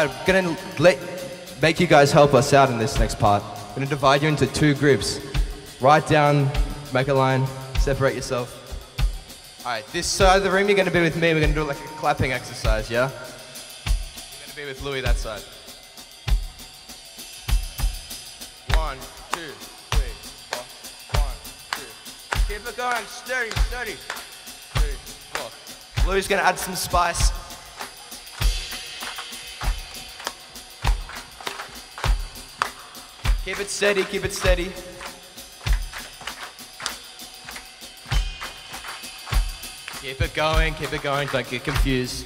Alright, I'm gonna make you guys help us out in this next part. I'm gonna divide you into two groups. Write down, make a line, separate yourself. Alright, this side of the room you're gonna be with me, we're gonna do like a clapping exercise, yeah? You're gonna be with Louis that side. 1, 2, 3, 4. 1, 2. Keep it going, steady, steady. 3, 4. Louis gonna add some spice. Keep it steady, keep it steady. Keep it going, don't get confused.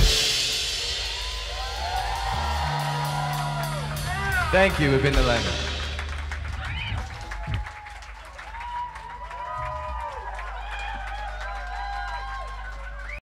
Thank you, we've been the Laymen.